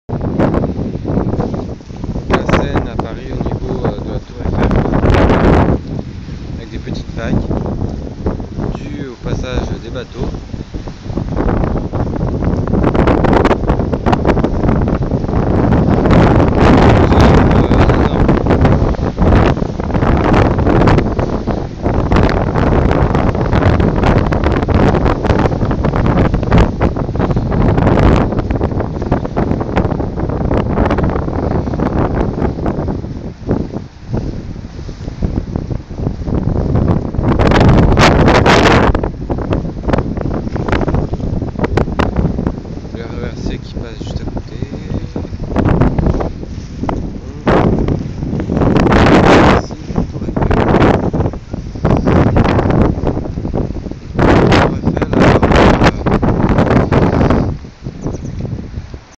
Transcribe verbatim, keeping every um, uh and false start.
La Seine à Paris au niveau euh, de la Tour Eiffel, avec des petites vagues dues au passage des bateaux.